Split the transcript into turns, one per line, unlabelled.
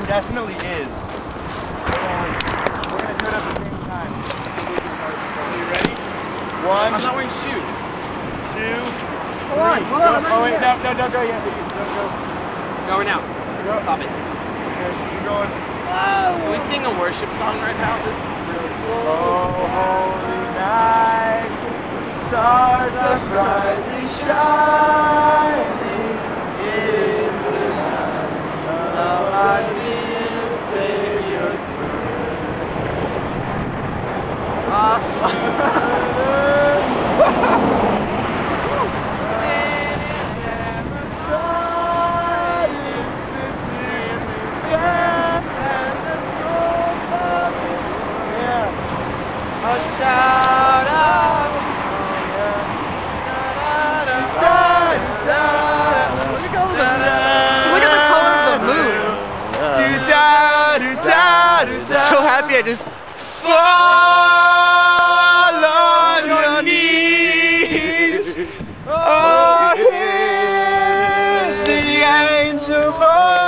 definitely is. We're gonna do it at the same time. Are you ready? One. I'm not wearing shoes. Two. Hold on. Oh wait, no, don't go yet. Don't go.
Going now.
Go.
Stop it.
Okay, keep going.
Can we sing a worship song right now? This is really cool.
Oh, holy night, the stars are brightly shining. It is the night of our dear Savior's
a shout out. Look at the color of the moon. So happy I just
fall on your knees. Oh, hear the angel voice.